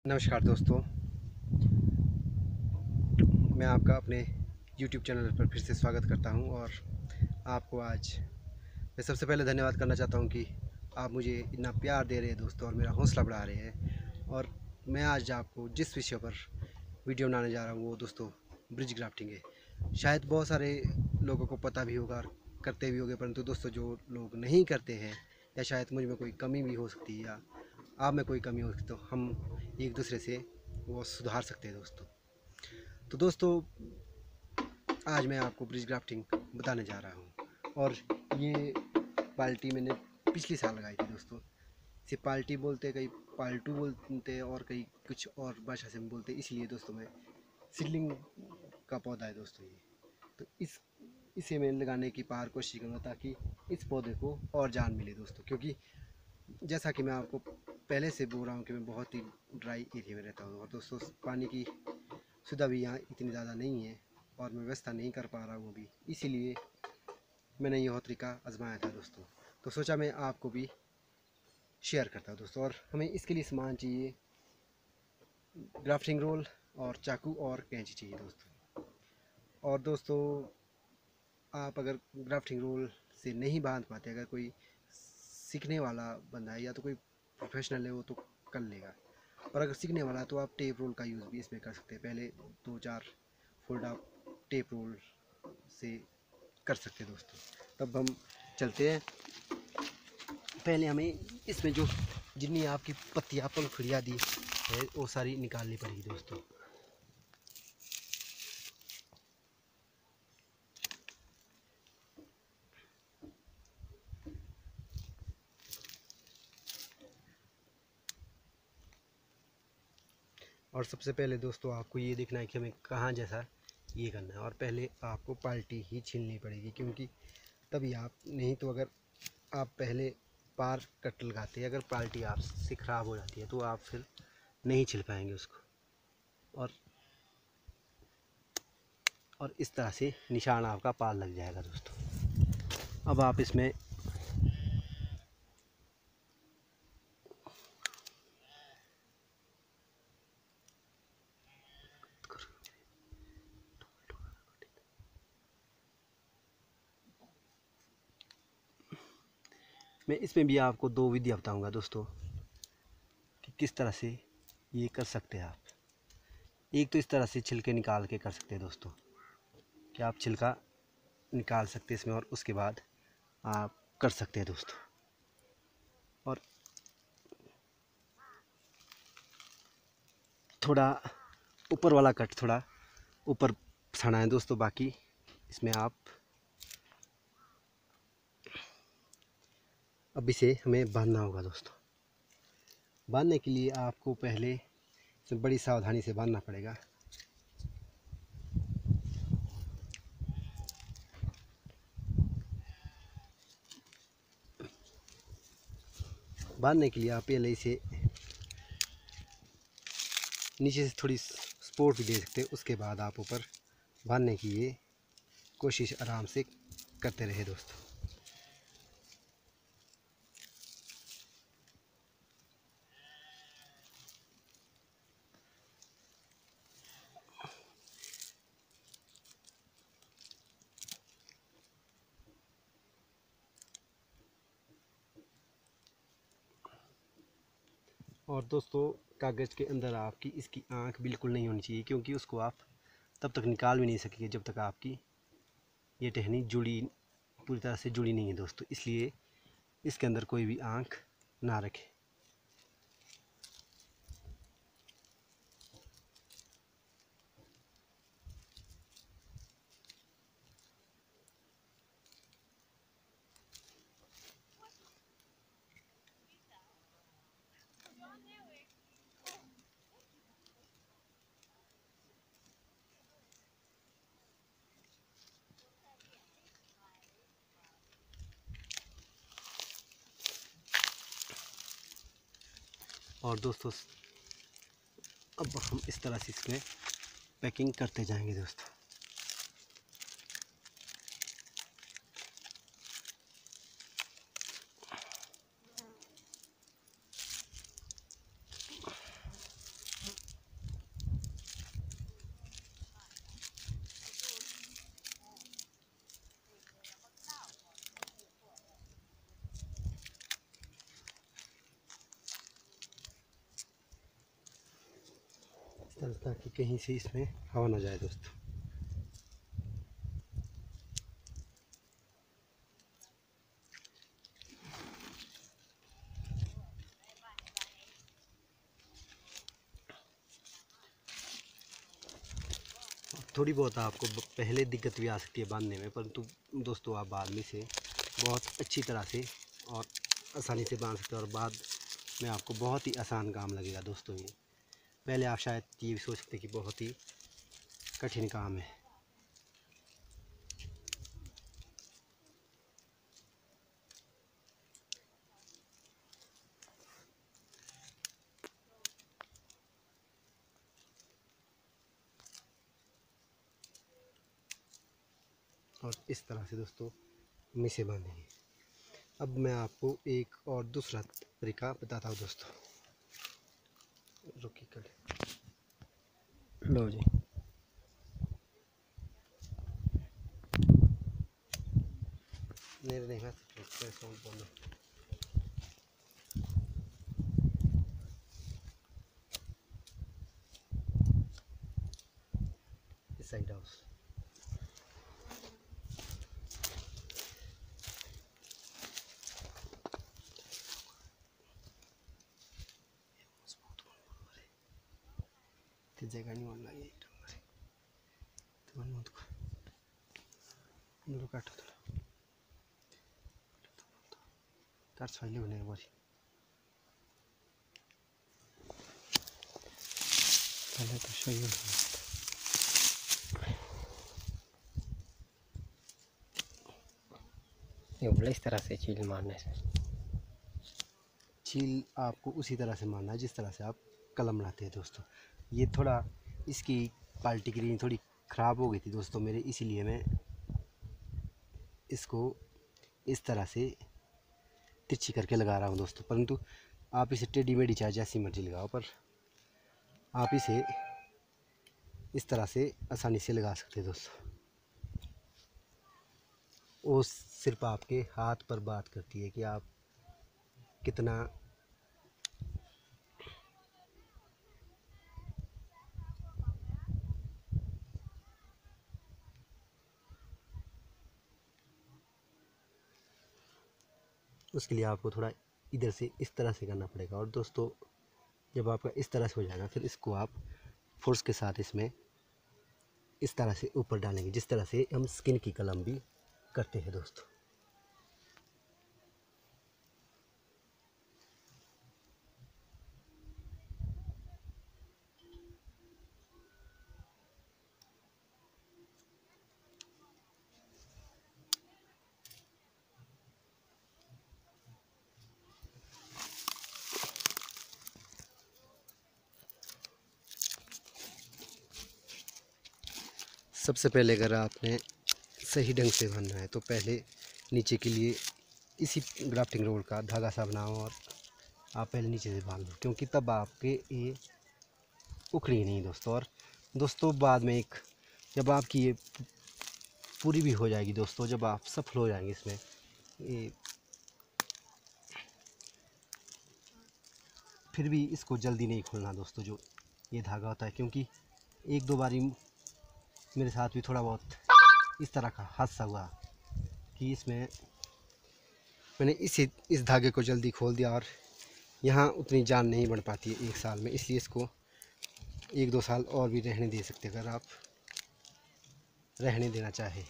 नमस्कार दोस्तों, मैं आपका अपने YouTube चैनल पर फिर से स्वागत करता हूं और आपको आज मैं सबसे पहले धन्यवाद करना चाहता हूं कि आप मुझे इतना प्यार दे रहे हैं दोस्तों और मेरा हौसला बढ़ा रहे हैं। और मैं आज आपको जिस विषय पर वीडियो बनाने जा रहा हूं वो दोस्तों ब्रिज ग्राफ्टिंग है। शायद बहुत सारे लोगों को पता भी होगा और करते भी होंगे, परंतु दोस्तों जो लोग नहीं करते हैं या शायद मुझ में कोई कमी भी हो सकती है या आप में कोई कमी हो सकती, तो हम एक दूसरे से वो सुधार सकते हैं दोस्तों। तो दोस्तों आज मैं आपको ब्रिज ग्राफ्टिंग बताने जा रहा हूँ और ये पाल्टी मैंने पिछले साल लगाई थी दोस्तों। इसे पाल्टी बोलते हैं, कई पाल्टू बोलते हैं और कई कुछ और भाषा से बोलते हैं। इसलिए दोस्तों मैं सीडलिंग का पौधा है दोस्तों ये। तो इसे मैं लगाने की पार कोशिश करूँगा ताकि इस पौधे को और जान मिले दोस्तों, क्योंकि जैसा कि मैं आपको पहले से बोल रहा हूँ कि मैं बहुत ही ड्राई एरिया में रहता हूँ और दोस्तों पानी की सुविधा भी यहाँ इतनी ज़्यादा नहीं है और मैं व्यवस्था नहीं कर पा रहा हूँ अभी, इसीलिए मैंने यह तरीका आजमाया था दोस्तों। तो सोचा मैं आपको भी शेयर करता हूँ दोस्तों। और हमें इसके लिए सामान चाहिए ग्राफ्टिंग रोल और चाकू और कैंची चाहिए दोस्तों। और दोस्तों आप अगर ग्राफ्टिंग रोल से नहीं बांध पाते, अगर कोई सीखने वाला बंदा है या तो कोई प्रोफेशनल है वो तो कर लेगा, और अगर सीखने वाला है तो आप टेप रोल का यूज़ भी इसमें कर सकते हैं। पहले 2-4 फोल्ड आप टेप रोल से कर सकते हैं दोस्तों। तब हम चलते हैं। पहले हमें इसमें जो जितनी आपकी पत्तियाँ पंखुड़ियाँ दी है वो सारी निकालनी पड़ेगी दोस्तों। और सबसे पहले दोस्तों आपको ये देखना है कि हमें कहाँ जैसा ये करना है, और पहले आपको पाल्टी ही छीलनी पड़ेगी, क्योंकि तभी आप, नहीं तो अगर आप पहले पार कट लगाते हैं, अगर पाल्टी आपसे ख़राब हो जाती है तो आप फिर नहीं छिल पाएंगे उसको। और इस तरह से निशान आपका पार लग जाएगा दोस्तों। अब आप इसमें मैं इसमें भी आपको 2 विधियाँ बताऊंगा दोस्तों कि किस तरह से ये कर सकते हैं आप। एक तो इस तरह से छिलके निकाल के कर सकते हैं दोस्तों, कि आप छिलका निकाल सकते हैं इसमें और उसके बाद आप कर सकते हैं दोस्तों। और थोड़ा ऊपर वाला कट थोड़ा ऊपर छाना है दोस्तों, बाकी इसमें आप अब इसे हमें बांधना होगा दोस्तों। बांधने के लिए आपको पहले इसे बड़ी सावधानी से बांधना पड़ेगा। बांधने के लिए आप पहले इसे नीचे से थोड़ी सपोर्ट भी दे सकते हैं, उसके बाद आप ऊपर बांधने की ये कोशिश आराम से करते रहे दोस्तों। और दोस्तों कागज़ के अंदर आपकी इसकी आँख बिल्कुल नहीं होनी चाहिए, क्योंकि उसको आप तब तक निकाल भी नहीं सकेंगे जब तक आपकी ये टहनी जुड़ी, पूरी तरह से जुड़ी नहीं है दोस्तों। इसलिए इसके अंदर कोई भी आँख ना रखें। और दोस्तों अब हम इस तरह से इसमें पैकिंग करते जाएंगे दोस्तों। तरह, ताकि कहीं से इसमें हवा ना जाए दोस्तों। थोड़ी बहुत आपको पहले दिक्कत भी आ सकती है बांधने में, परंतु दोस्तों आप बाद में से बहुत अच्छी तरह से और आसानी से बांध सकते हैं, और बाद में आपको बहुत ही आसान काम लगेगा दोस्तों। ये पहले आप शायद ये भी सोच सकते कि बहुत ही कठिन काम है। और इस तरह से दोस्तों मिसे बांधेंगे। अब मैं आपको एक और दूसरा तरीका बताता हूँ दोस्तों। रुकी कर लो जी। मेरे नहीं है बोलो। इस साइड हाउस जगह नहीं होना ये तुम्हारे को काटो काट फाइले बने बड़ी पहले तो सही ये बोला इस तरह से चील मारने से। छील आपको उसी तरह से मारना है जिस तरह से आप कलम लाते हैं दोस्तों। ये थोड़ा इसकी क्वालिटी ग्रीन थोड़ी ख़राब हो गई थी दोस्तों मेरे, इसीलिए मैं इसको इस तरह से तिरछी करके लगा रहा हूँ दोस्तों। परंतु आप इसे टेढ़ी मेढ़ी चाहे जैसी मर्जी लगाओ, पर आप इसे इस तरह से आसानी से लगा सकते हैं दोस्तों। वो सिर्फ आपके हाथ पर बात करती है कि आप कितना उसके लिए आपको थोड़ा इधर से इस तरह से करना पड़ेगा। और दोस्तों जब आपका इस तरह से हो जाएगा, फिर इसको आप फोर्स के साथ इसमें इस तरह से ऊपर डालेंगे, जिस तरह से हम स्किन की कलम भी करते हैं दोस्तों। सबसे पहले अगर आपने सही ढंग से बांधना है तो पहले नीचे के लिए इसी ग्राफ्टिंग रोड का धागा सा बनाओ और आप पहले नीचे से बांध लो, क्योंकि तब आपके ये उखड़ी नहीं दोस्तों। और दोस्तों बाद में एक जब आपकी ये पूरी भी हो जाएगी दोस्तों, जब आप सफल हो जाएंगे इसमें, ये फिर भी इसको जल्दी नहीं खोलना दोस्तों जो ये धागा होता है, क्योंकि एक दो बारी मेरे साथ भी थोड़ा बहुत इस तरह का हादसा हुआ कि इसमें मैंने इस धागे को जल्दी खोल दिया और यहाँ उतनी जान नहीं बढ़ पाती है एक साल में, इसलिए इसको एक दो साल और भी रहने दे सकते अगर आप रहने देना चाहे।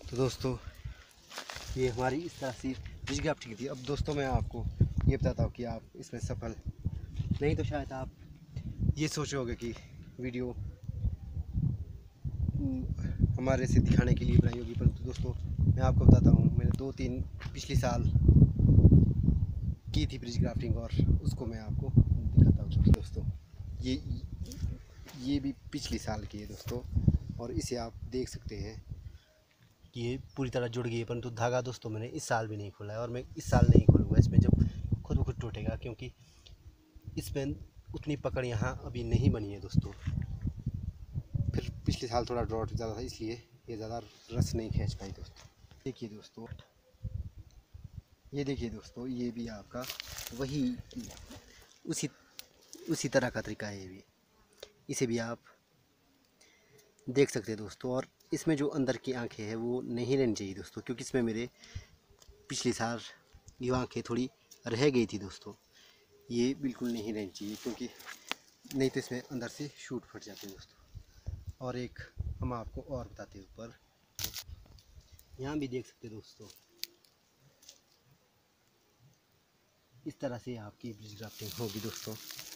तो दोस्तों ये हमारी इस तरह से ब्रिज ग्राफ्टिंग थी। अब दोस्तों मैं आपको ये बताता हूँ कि आप इसमें सफल नहीं तो शायद आप ये सोचोगे कि वीडियो हमारे से दिखाने के लिए बनाई होगी, परंतु दोस्तों मैं आपको बताता हूँ मैंने 2-3 पिछले साल की थी ब्रिज ग्राफ्टिंग और उसको मैं आपको दिखाता हूँ। दोस्तों ये भी पिछले साल की है दोस्तों, और इसे आप देख सकते हैं कि ये पूरी तरह जुड़ गई है, परंतु धागा दोस्तों मैंने इस साल भी नहीं खोला है और मैं इस साल नहीं खोलूँगा इसमें, जब खुद ब खुद टूटेगा, क्योंकि इसमें उतनी पकड़ यहाँ अभी नहीं बनी है दोस्तों। फिर पिछले साल थोड़ा ड्रॉट ज़्यादा था इसलिए ये ज़्यादा रस नहीं खींच पाई दोस्तों। देखिए दोस्तों, ये देखिए दोस्तों, ये भी आपका वही उसी तरह का तरीका है। ये भी इसे भी आप देख सकते हैं दोस्तों। और इसमें जो अंदर की आंखें हैं वो नहीं रहनी चाहिए दोस्तों, क्योंकि इसमें मेरे पिछले साल ये आंखें थोड़ी रह गई थी दोस्तों। ये बिल्कुल नहीं रहनी चाहिए, क्योंकि नहीं तो इसमें अंदर से शूट फट जाते हैं दोस्तों। और एक हम आपको और बताते हैं, ऊपर यहाँ भी देख सकते हैं दोस्तों, इस तरह से आपकी ब्रिज ग्राफ्टिंग होगी दोस्तों।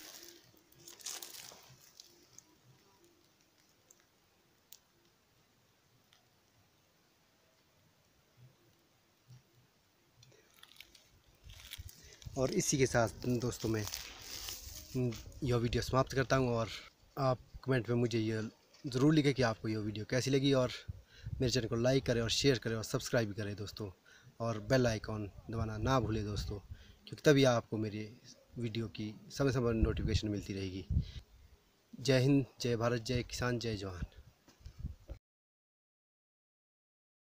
और इसी के साथ दोस्तों मैं यह वीडियो समाप्त करता हूँ। और आप कमेंट में मुझे ये ज़रूर लिखें कि आपको यह वीडियो कैसी लगी, और मेरे चैनल को लाइक करें और शेयर करें और सब्सक्राइब भी करें दोस्तों, और बेल आइकॉन दबाना ना भूलें दोस्तों, क्योंकि तभी आपको मेरे वीडियो की समय समय नोटिफिकेशन मिलती रहेगी। जय हिंद, जय भारत, जय किसान, जय जवान।